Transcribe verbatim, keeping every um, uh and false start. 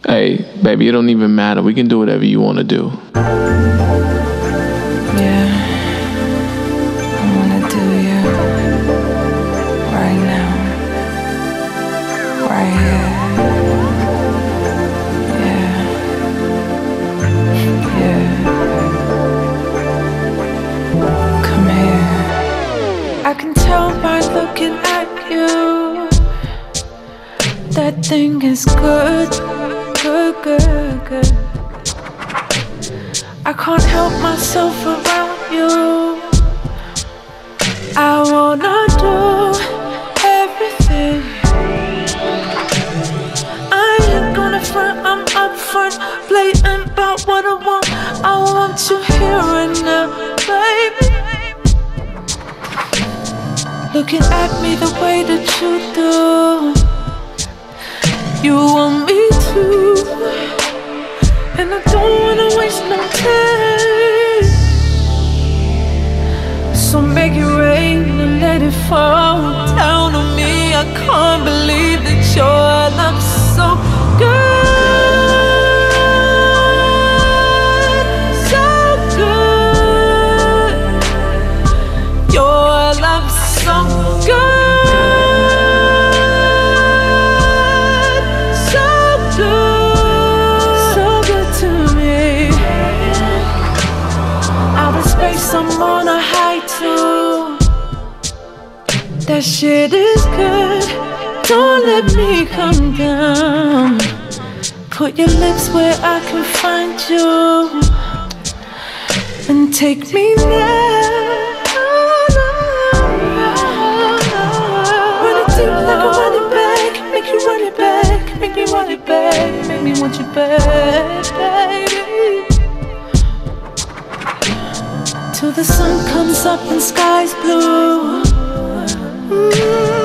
hey, baby, it don't even matter. We can do whatever you want to do. Yeah, I wanna do you right now, right here. Yeah, yeah. Come here. I can tell by looking at you, that thing is good, good, good, good. I can't help myself around you. I wanna do everything. I ain't gonna front, I'm up front, blatant about what I want. I want you here and now, baby. Looking at me the way that you do, you want me to, and I don't wanna waste no time. So make it rain and let it fall down on me. I can't believe that your love's so good, so good. Your love's so good. I'm on a high too. That shit is good. Don't let me come down. Put your lips where I can find you, and take me there. Run it deep like a running back. Make you run it back. Make me run it back. Make me want you back, baby. Till the sun comes up and sky's blue. Mm-hmm.